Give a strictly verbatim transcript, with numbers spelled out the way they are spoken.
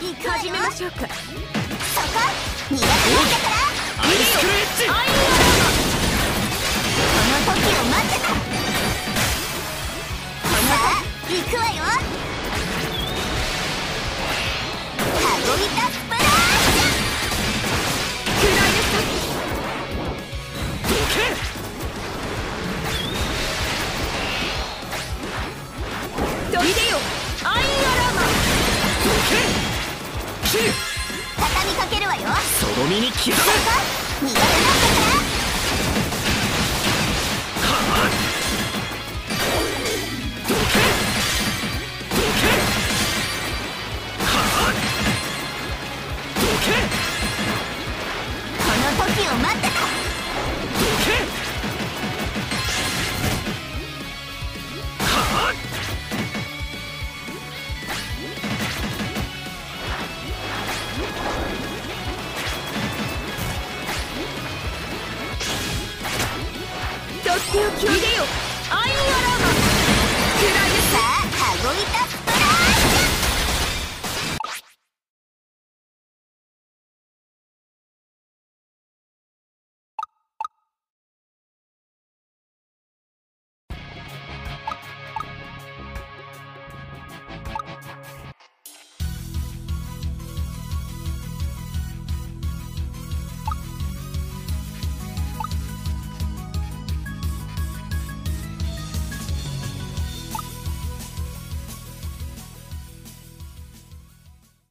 始めましょうか。 そこ苦手なんだからアイスクレッチ。 アイアラこの時を待ってた。さあ行くわよ。ハゴイタスプラッシュ。 くらいですどけ。 といでよ。アイアラマどけ。切る。 畳みかけるわよ。 そごみに刻め。 そこ苦手なんだからどけ。どけ。はあ。どけ。 この時を待ってた。 どけ。はあ。 とっておきをいでよ。アイアラマくらいです。 さあハゴイタス